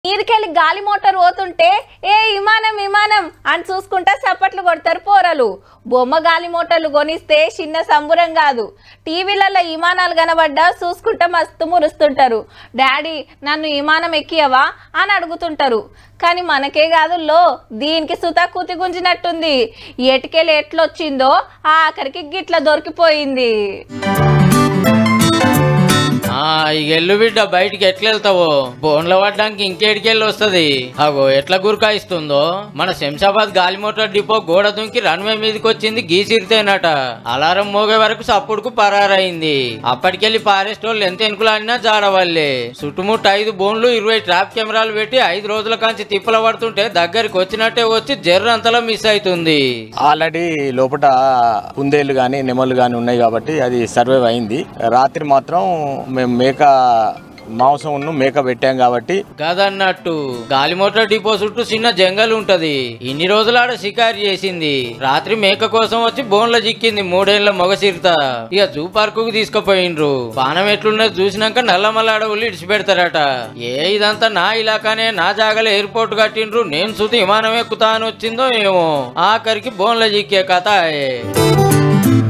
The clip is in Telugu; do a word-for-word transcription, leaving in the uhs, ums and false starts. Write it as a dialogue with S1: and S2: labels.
S1: నీరుకెళ్ళి గాలి మోటార్ పోతుంటే ఏ విమానం విమానం అని చూసుకుంటా చప్పట్లు కొడతారు పోరలు. బొమ్మ గాలి మోటార్లు కొనిస్తే చిన్న సంబురం కాదు. టీవీలలో విమానాలు కనబడ్డా చూసుకుంటా మస్తు మురుస్తుంటారు. డాడీ నన్ను విమానం ఎక్కియవా అని అడుగుతుంటారు. కానీ మనకే కాదు లో దీనికి సుతా కూతి గుంజినట్టుంది. ఎటుకెళ్ళి ఎట్లొచ్చిందో ఆఖరికి గిట్ల దొరికిపోయింది.
S2: ఎల్లు బిడ్డ బయటికి ఎట్లెళ్తావో బోన్ల పడ్డానికి ఇంకేడికెళ్ళి వస్తుంది. అగో ఎట్లా గురకాయిస్తుందో. మన శంషాబాద్ గాలి మోటార్ డిపో గోడ దుంకి రన్వే మీదకి వచ్చింది గీసిరితేనట. అలారం మోగే వరకు సప్పుడుకు పరారైంది. అప్పటికెళ్ళి పారేస్టోళ్ళు ఎంత ఎనుకులాడినా జాడవల్లే. చుట్టుముట్టు ఐదు బోన్లు ఇరవై ట్రాప్ కెమెరాలు పెట్టి ఐదు రోజుల కాంచి తిప్పల పడుతుంటే దగ్గరికి వచ్చినట్టే వచ్చి జర్రంతలా మిస్ అవుతుంది.
S3: ఆల్రెడీ లోపల కుందేళ్లు గాని నెమలు గాని ఉన్నాయి కాబట్టి అది సర్వైవ్ అయింది. రాత్రి మాత్రం మేము మేక మాంసం ఉన్న మేక పెట్టాం కాబట్టి
S2: కదన్నట్టు గాలి మోటార్ డిపో చుట్టూ చిన్న జంగల్ ఉంటది. ఇన్ని రోజులు ఆడ షికారు చేసింది. రాత్రి మేక కోసం వచ్చి బోన్ల చిక్కింది మూడేళ్ల మొగ చిరుత. ఇక జూ పార్కు తీసుకుపోయిండ్రు. పానం ఎట్లున్నది చూసినాక నల్లమల్ల అడవులు ఇడిచి పెడతారట. ఏ ఇదంతా నా ఇలాకానే నా జాగల ఎయిర్పోర్ట్ కట్టిండ్రు. నేను చూసి విమానం ఎక్కుతా అని వచ్చిందో ఏమో. ఆఖరికి బోన్ల చిక్కే కథ.